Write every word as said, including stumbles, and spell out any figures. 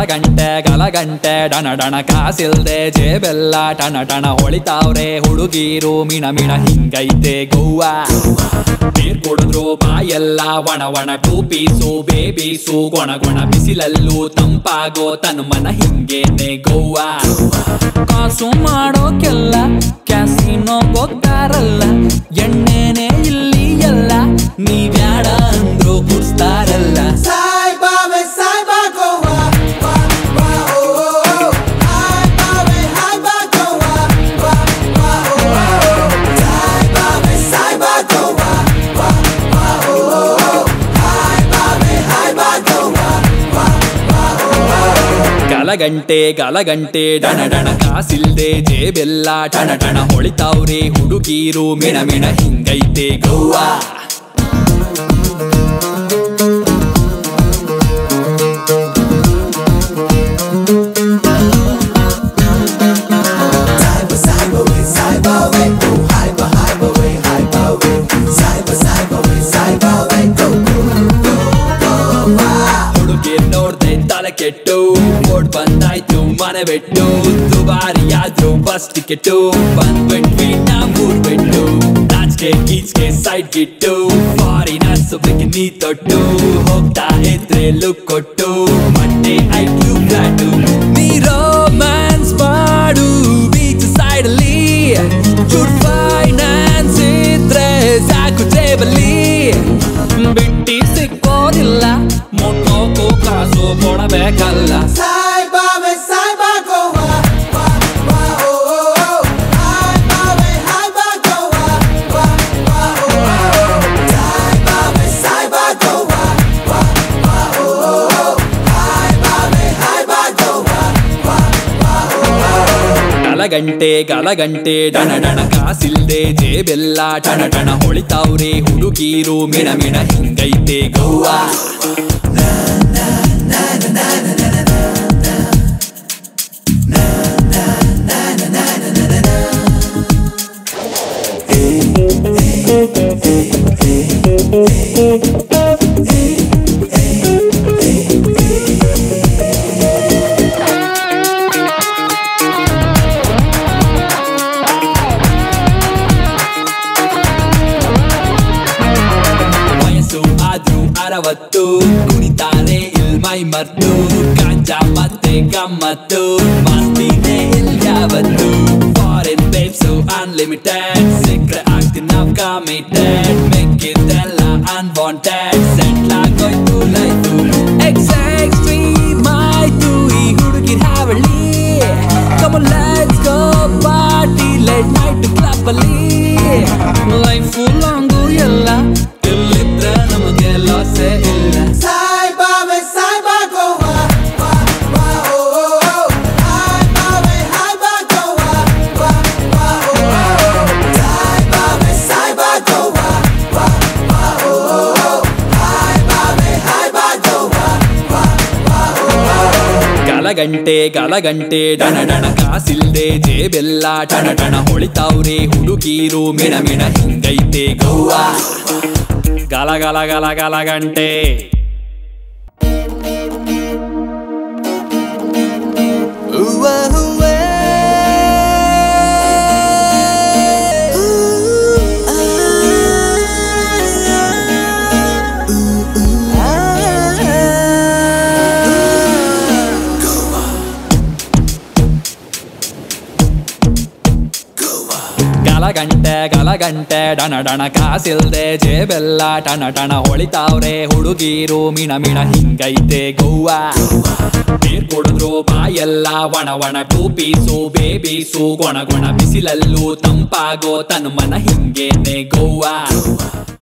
ಗಲಗಂಟೆ ಗಲಗಂಟೆ ಡಣ ಡಣ ಕಾಸಿಲ್ದೆ ಜೇಬೆಲ್ಲ ಟಣ ಟಣ ಹೊಳಿತಾವ್ರೆ ಹುಡುಗೀರು ಮಿಣ ಮಿಣ ಹಿಂಗೈತೆ ಗೋವಾ ನೀರ್ ಕುಡಿದ್ರು ಬಾಯೆಲ್ಲ ಒಣ ಒಣ ಟೂ ಪೀಸು ಬೇಬೀಸು ಗೊಣ ಗೊಣ ಬಿಸಿಲಲ್ಲೂ ತಂಪಾಗೋ ತನ್ನ ಮನ ಹಿಂಗೇನೆ ಗೋವಾ ಕಾಸು ಮಾಡೋಕೆಲ್ಲ ಕ್ಯಾಸಿನೋ ಹೋಗ್ತಾರಲ್ಲ ಎಣ್ಣೆನೆ ಇಲ್ಲಿ ಎಲ್ಲ ನೀವ್ಯಾಡ ಅಂದ್ರು ಕುಡ್ಸ್ತಾರಲ್ಲ ಗಲಗಂಟೆ ಗಲಗಂಟೆ ಡಣ ಡಣ ಕಾಸಿಲ್ದೆ ಜೇಬೆಲ್ಲ ಟಣ ಟಣ ಹೊಳಿತಾವ್ರೆ ಹುಡುಗೀರು ಮಿಣ ಮಿಣ ಹಿಂಗೈತೆ ಗೋವಾ ಹುಡುಗೀರ್ ನೋಡ್ದೆ ತಲೆ ಕೆಟ್ಟು ಓಡ್ ಬಂದಾಯ್ತು ಮನೆ ಬಿಟ್ಟು ದುಬಾರಿಯಾದ್ರು ಬಸ್ ಟಿಕೆಟು ಬಂದ್ಬಿಟ್ವಿ ನಮ್ಮೂರ್ ಬಿಟ್ಟು ನಾಚ್ಕೆ ಗೀಚ್ಕೆ ಸೈಡ್ ಗಿಟ್ಟು ಫಾರಿನರ್ಸ್ ಬಿಕಿನಿ ತೊಟ್ಟು ಹೋಗ್ತಾ ಇದ್ರೆ ಲುಕ್ ಕೊಟ್ಟು ಮಂಡೆ ಐಕ್ಯೂ ಫ್ಲಾಟು ನೀ ರೋಮ್ಯಾನ್ಸ್ ಮಾಡು ಬೀಚ್ ಸೈಡ್ ಅಲ್ಲಿ ಚೂಡ್ ಫೈನಾನ್ಸ್ ಇದ್ರೆ ಸಾಕು ಜೇಬಲ್ಲಿ ಬಿಟ್ಟಿ ಸಿಕ್ಕೋದಿಲ್ಲ ಮುಟ್ಟೋಕು ಕಾಸು ಕೊಡಬೇಕಲ್ಲ ಗಲಗಂಟೆ ಗಲಗಂಟೆ ಡಣ ಡಣ ಕಾಸಿಲ್ದೆ ಜೇಬೆಲ್ಲ ಟಣ ಟಣ ಹೊಳಿತಾವ್ರೆ ಹುಡುಗೀರು ಮಿಣ ಮಿಣ ಹಿಂಗೈತೆ ಗೋವಾ ಅರವತ್ತು ಕುಣಿತಾರೆ ಇಲ್ ಮೈ ಮರ್ತು ಗಾಂಜಾ ಮತ್ತೆ ಗಮ್ಮತ್ತು ಮಸ್ತಿನೇ ಇಲ್ ಯಾವತ್ತು ಫಾರಿನ್ ಬೇಬ್ಸು ಅನ್ಲಿಮಿಟೆಡ್ ಸಿಕ್ರೆ ಆಗ್ತೀನಿ ನಾವ್ ಕಮಿಟೆಡ್ ಮೆಕ್ಕಿದ್ದೆಲ್ಲ ಅನ್ವಾಂಟೆಡ್ ಸೆಟ್ಲ್ ಆಗೋಯ್ತು ಲೈಫು ಎಕ್ಸ್ಟ್ರೀಮ್ ಆಯ್ತು ಈ ಹುಡುಗಿರ್ ಹಾವಳಿ come on let's go party late night club ಅಲ್ಲಿ ಲೈಫು ಲಾಂಗು ಎಲ್ಲ ಇಲ್ಲಿದ್ರೆ ನಮಗೆ ಲಾಸೆ ಇಲ್ಲ ಗಲಗಂಟೆ ಗಲಗಂಟೆ ಡಣ ಡಣ ಕಾಸಿಲ್ದೆ ಜೇಬೆಲ್ಲ ಟಣ ಟಣ ಹೊಳಿತಾವ್ರೆ ಹುಡುಗೀರು ಮಿಣ ಮಿಣ ಹಿಂಗೈತೆ ಗೋವಾ ಗಲ ಗಲ ಗಲ ಗಲಗಂಟೆ ಗಲಗಂಟೆ ಗಲಗಂಟೆ ಡಣ ಡಣ ಕಾಸಿಲ್ದೆ ಜೇಬೆಲ್ಲ ಟಣ ಟಣ ಹೊಳಿತಾವ್ರೆ ಹುಡುಗೀರು ಮಿಣ ಮಿಣ ಹಿಂಗೈತೆ ಗೋವಾ ನೀರ್ ಕುಡಿದ್ರು ಬಾಯೆಲ್ಲ ಒಣ ಒಣ ಟೂ ಪೀಸು ಬೇಬೀಸು ಗೊಣ ಗೊಣ ಬಿಸಿಲಲ್ಲೂ ತಂಪಾಗೋ ತನ್ನ ಮನ ಹಿಂಗೇನೆ ಗೋವಾ